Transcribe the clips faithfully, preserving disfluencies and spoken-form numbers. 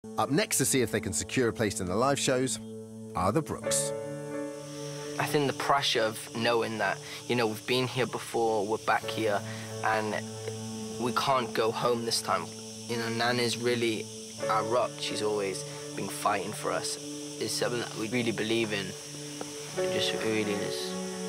Up next to see if they can secure a place in the live shows are the Brooks. I think the pressure of knowing that, you know, we've been here before, we're back here, and we can't go home this time. You know, Nana's really our rock. She's always been fighting for us. It's something that we really believe in. It just really is.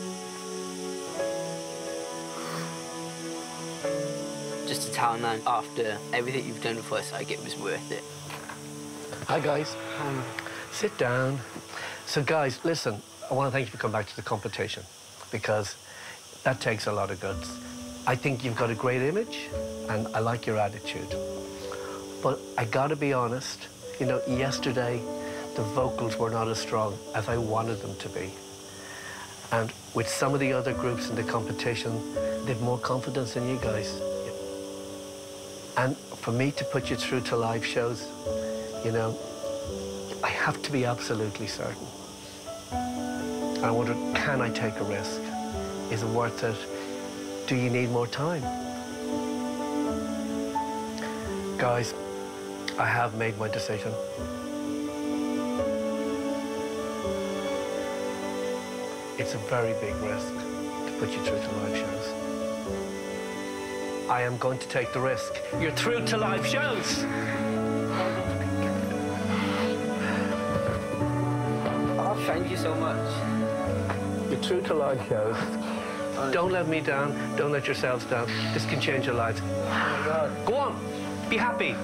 Just to tell Nan, after everything you've done for us, like, it was worth it. Hi, guys. Um, sit down. So, guys, listen, I want to thank you for coming back to the competition, because that takes a lot of guts. I think you've got a great image, and I like your attitude. But I gotta be honest, you know, yesterday, the vocals were not as strong as I wanted them to be. And with some of the other groups in the competition, they've more confidence in you guys. And for me to put you through to live shows, you know, I have to be absolutely certain. And I wonder, can I take a risk? Is it worth it? Do you need more time? Guys, I have made my decision. It's a very big risk to put you through to live shows. I am going to take the risk. You're through to live shows! Oh, thank you so much. You're through to live shows. Don't let me down. Don't let yourselves down. This can change your lives. Oh, my God. Go on. Be happy.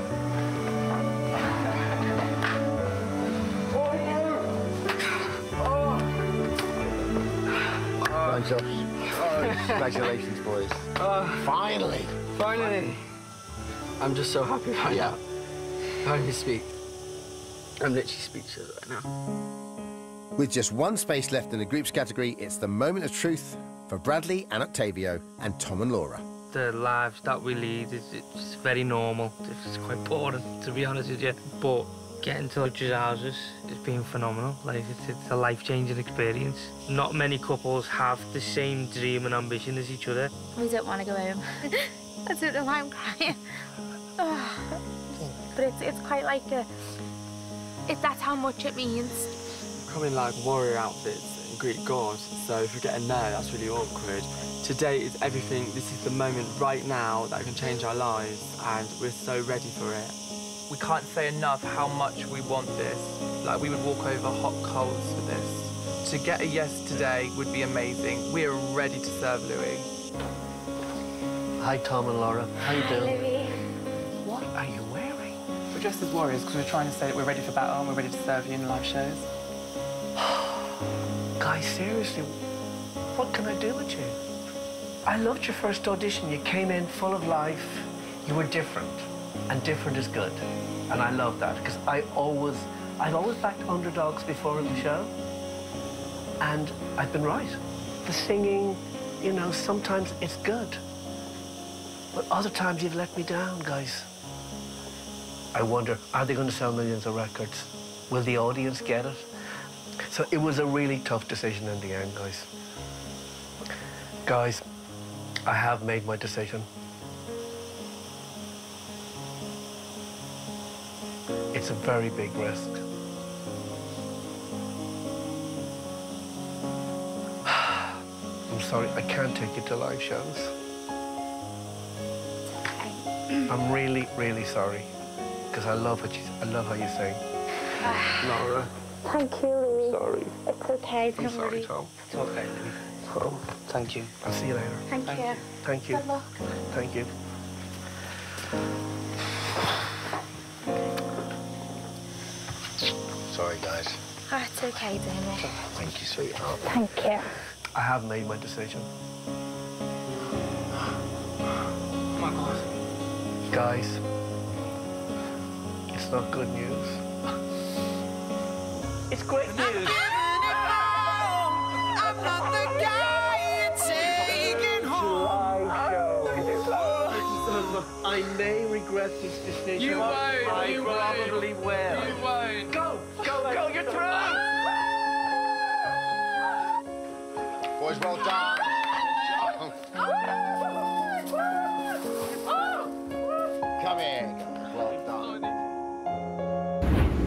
Josh. Oh, congratulations, boys. Uh, finally. Finally. I'm just so happy right yeah. now. I can't even speak. I'm literally speechless right now. With just one space left in the groups category, it's the moment of truth for Bradley and Octavio and Tom and Laura. The lives that we lead is it's very normal. It's quite boring, to be honest with you. But getting to judges' houses has been phenomenal. Like, it's, it's a life-changing experience. Not many couples have the same dream and ambition as each other. We don't want to go home. I don't know why I'm crying. Oh. But it's, it's quite like a... It, that's how much it means. Coming like warrior outfits and Greek gods, so if we get a no, that's really awkward. Today is everything. This is the moment right now that can change our lives, and we're so ready for it. We can't say enough how much we want this. Like, we would walk over hot coals for this. To get a yes today would be amazing. We are ready to serve Louis. Hi, Tom and Laura. How you doing? Louis. What are you wearing? We're dressed as warriors because we're trying to say that we're ready for battle and we're ready to serve you in live shows. Guys, seriously, what can I do with you? I loved your first audition. You came in full of life. You were different, and different is good. And I love that, because I always, I've always backed underdogs before in the show, and I've been right. The singing, you know, sometimes it's good, but other times you've let me down, guys. I wonder, are they going to sell millions of records? Will the audience get it? So it was a really tough decision in the end, guys. Guys, I have made my decision. It's a very big risk. I'm sorry, I can't take you to live shows. I'm really, really sorry, because I love what you, I love how you sing. Laura. Thank you, Louis. Sorry. It's okay, don't I'm sorry, worry. Tom. It's okay, Louis. Tom, Thank you. I'll see you later. Thank, Thank you. you. Thank you. Good luck. Thank you. Sorry, guys. Oh, it's okay, Damien. Thank you, sweetheart. Thank you. I have made my decision. Oh my God. Guys, it's not good news. It's great news. I'm not the guy you're taking home. I may regret this decision. You won't, I you won't. probably will. You won't. Go, go, go, you're through! Boys, well done. Come here, guys. Well done. Bye.